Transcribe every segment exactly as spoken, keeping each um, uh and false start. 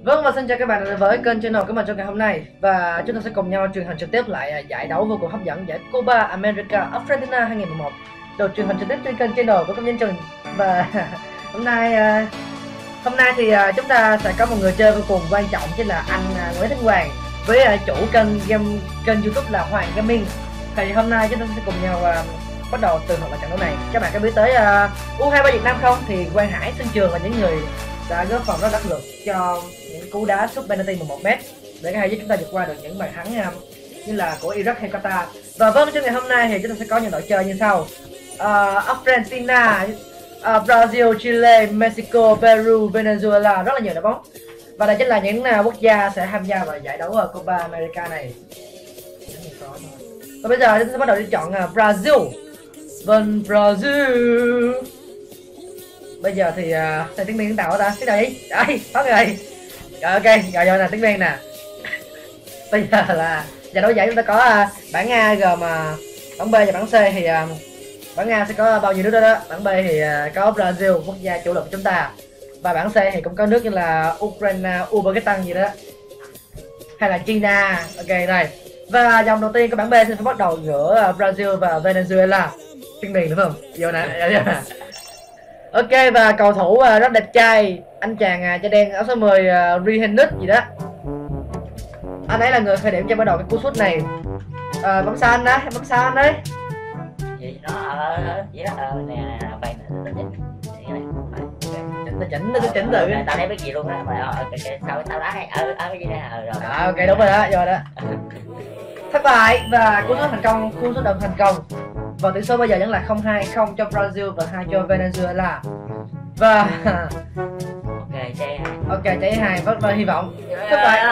Vâng, và xin chào các bạn đến với kênh channel của mình trong ngày hôm nay. Và chúng ta sẽ cùng nhau truyền hình trực tiếp lại giải đấu vô cùng hấp dẫn giải Copa America Argentina hai nghìn mười một được truyền hình trực tiếp trên kênh channel của công nhân Trần. Và hôm nay hôm nay thì chúng ta sẽ có một người chơi vô cùng quan trọng, chính là anh Nguyễn Thanh Hoàng với chủ kênh game kênh YouTube là Hoàng Gaming. Thì hôm nay chúng ta sẽ cùng nhau bắt đầu từ một trận đấu này. Các bạn có biết tới U hai mươi ba Việt Nam không? Thì Quang Hải, Xuân Trường là những người đã góp phần rất đắc lực cho những cú đá sút penalty mười một mét để có thể giúp chúng ta vượt qua được những bàn thắng như là của Iraq hay Qatar. Và vâng, trong ngày hôm nay thì chúng ta sẽ có những đội chơi như sau: uh, Argentina, uh, Brazil, Chile, Mexico, Peru, Venezuela, rất là nhiều đội bóng. Và đây chính là những uh, quốc gia sẽ tham gia vào giải đấu ở Copa America này. Và bây giờ chúng ta sẽ bắt đầu đi chọn uh, Brazil. Vâng, Brazil. Bây giờ thì uh, tiếng Miên tiếng Tàu ta tiếng nào đi đây có người rồi, ok rồi rồi nè tiếng Miên nè. Bây giờ là giải đấu giải chúng ta có uh, bảng A gồm uh, bảng B và bảng C. Thì uh, bảng A sẽ có bao nhiêu nước đó đó. Bảng B thì uh, có Brazil, quốc gia chủ lực của chúng ta, và bảng C thì cũng có nước như là Ukraine, Uzbekistan gì đó, hay là China. Ok rồi, và dòng đầu tiên của bảng B sẽ bắt đầu giữa uh, Brazil và Venezuela. Tiếng Miên đúng không? Vô nè. Ok, và cầu thủ uh, rất đẹp trai, anh chàng uh, da đen áo số mười uh, Rihanna gì đó. Anh ấy là người khởi điểm cho bắt đầu cái cú sút này. Uh, bấm sao anh đó, bấm sao anh đấy. Gì nó ở gì đó ờ nè nè bạn nó chỉnh nó chỉnh nó chỉnh tự. Tao thấy biết gì luôn á mà ờ cái sao tao đá ờ ờ cái gì đó ờ rồi. À, ok đúng rồi đó, rồi đó. Thất bại và cú sút thành công, cú sút đồng thành công. Và tỷ số bây giờ vẫn là không hai không cho Brazil và hai cho Venezuela. Và ok trái hai. Ok trái hai rất là hy vọng. Thất bại.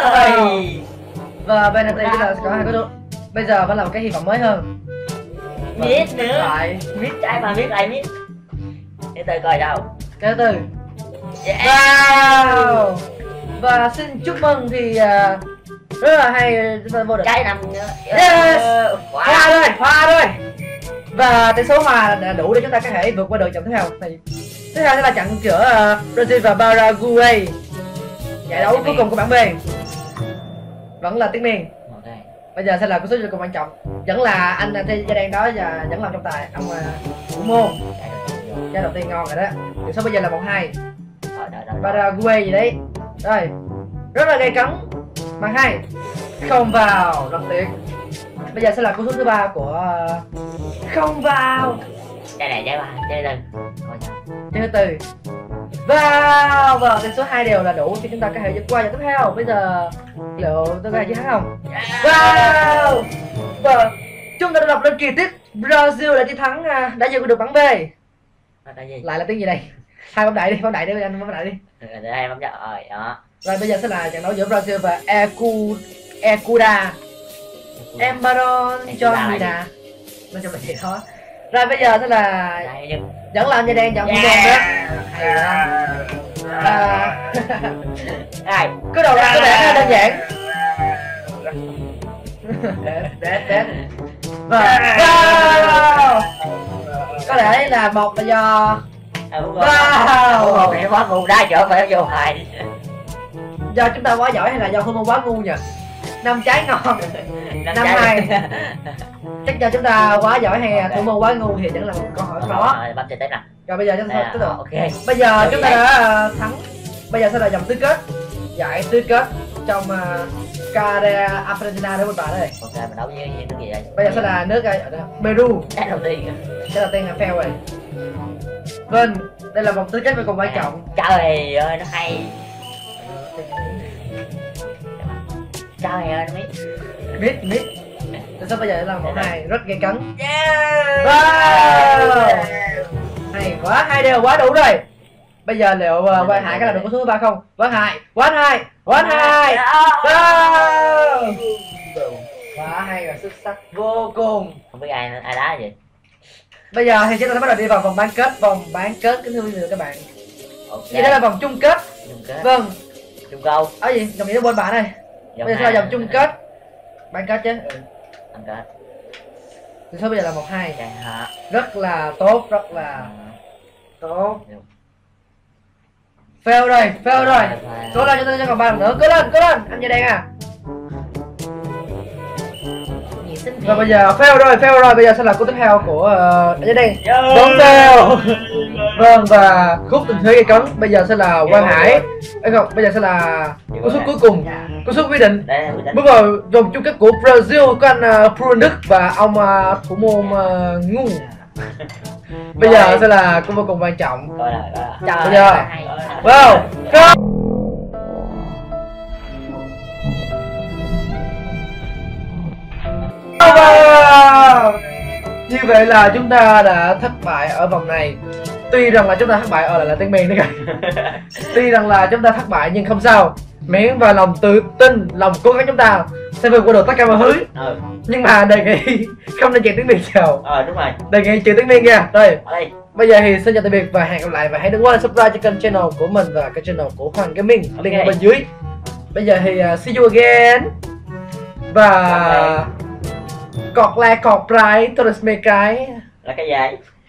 Và penalty chúng ta có hai cái đúng. Bây giờ vẫn là một cái hy vọng mới hơn. Mít nữa. Lại mít trái mà mít lại mít. Để tôi coi đâu. Cái thứ tư. Wow. Và xin chúc mừng thì uh, rất là hay chúng ta vô địch. Trái năm nữa. Yes. Hòa rồi, hòa rồi. Và tỷ số hòa đã đủ để chúng ta có thể vượt qua được trận tiếp theo. Thì tiếp theo sẽ là trận giữa uh, Brazil và Paraguay. Giải đấu cuối cùng của bảng B vẫn là tiếng Miên. Okay. Bây giờ sẽ là cú sút vô cùng quan trọng, vẫn là anh Thi da đen đó và vẫn làm trọng tài ông thủ môn. Trái đầu tiên ngon rồi đó. Tỷ số bây giờ là một hai. Paraguay gì đấy. Rồi, rất là gay cấn. Bằng hai không vào, rất tiếc. Bây giờ sẽ là cú sút thứ ba của không vào. Trái này trái ba, trái tư. Trái thứ tư. Vào, và tỷ số hai đều là đủ cho chúng ta có thể vượt qua trận tiếp theo. Bây giờ liệu tôi có thể chiến thắng không? Wow. Và chúng ta đã đọc lên kỳ tích Brazil đã chiến thắng, đã vượt được bảng B. Lại là tiếng gì đây? Hai bóng đại đi, bóng đại đi anh, bóng đại đi. Rồi hai bóng đại rồi đó. Rồi bây giờ sẽ là trận đấu giữa Brazil và Ecu Ecuador. Embaron cho Mina. Nói chung là gì đó. Rồi bây giờ sẽ là vẫn làm như đen chọn thủ môn đó. Hay quá. À, cứ đầu ra có vẻ đơn giản. Đẹp đẹp. Và wow. Có thể là một là do wow mẹ quá ngu đá chỗ phải vô hoài. Do chúng ta quá giỏi hay là do thủ môn quá ngu nhỉ? Năm trái ngon. Năm hai. Chắc do chúng ta quá giỏi hay thủ môn quá ngu thì vẫn là một câu hỏi khó. Bấm tiếp nè. Rồi bây giờ chúng ta tiếp tục. Ok. Bây giờ chúng ta đã thắng. Bây giờ sẽ là vòng tứ kết. Giải tứ kết trong uh, Copa Argentina đối với bạn đây. Ok, mình đấu với nước gì đây? Bây giờ sẽ là nước uh, Peru. Trái đầu tiên. Trái đầu tiên là fail rồi. Vâng, đây là vòng tứ kết vô cùng quan trọng. Trời ơi nó hay. Trời ơi nó biết. Biết biết. Từ sau bây giờ là một hai rất gây cấn. Yeah. Wow. Hay quá, hai đều quá đủ rồi. Bây giờ liệu uh, Quang Hải có làm được con số thứ ba không? Quang Hải, Quang Hải, Quang Hải. Wow. Quá hay và xuất sắc vô cùng. Không biết ai ai đá gì. Bây giờ thì chúng ta sẽ bắt đầu đi vào vòng bán kết, vòng bán kết kính thưa quý vị các bạn. Okay. Đây là vòng chung kết. Chung kết. Vâng. Chung câu. Ở gì? Dòng gì đó bên bạn này. Bây giờ sẽ là vòng chung kết. Bán kết chứ. Ừ. Bán kết. Tỷ số bây giờ là một hai. Dạ. Rất là tốt, rất là tốt. Fail rồi, fail rồi. Cố lên cho tôi cho còn ba lần nữa, cố lên, cố lên, anh da đen à. Và bây giờ fail rồi, fail rồi, bây giờ sẽ là câu tiếp theo của uh, anh da đen. Đúng fail. Vâng, và khúc tình thế gây cấn bây giờ sẽ là Quang Hải. Ấy không, bây giờ sẽ là cú sút cuối cùng, cú sút quyết định. Bước vào vòng chung kết của Brazil có anh uh, Pruan Đức và ông uh, thủ môn uh, ngu. Bây giờ sẽ là câu vô cùng quan trọng. Bây giờ, wow, go. Wow. Như vậy là chúng ta đã thất bại ở vòng này. Tuy rằng là chúng ta thất bại ở lại là tiếng miền đấy cả. Tuy rằng là chúng ta thất bại nhưng không sao. Miễn và lòng tự tin, lòng cố gắng chúng ta sẽ vượt qua được tất cả mọi thứ. Ừ. Nhưng mà đề nghị không nên chạy tiếng Việt chào. Ờ đúng rồi. Đề nghị trừ tiếng Việt nha. Rồi. Đây. Bây giờ thì xin chào tạm biệt và hẹn gặp lại, và hãy đừng quên subscribe cho kênh channel của mình và kênh channel của Hoàng Gaming, okay. Link ở bên dưới. Bây giờ thì uh, see you again. Và cọt la cọt trái tôi là mấy cái là cái gì?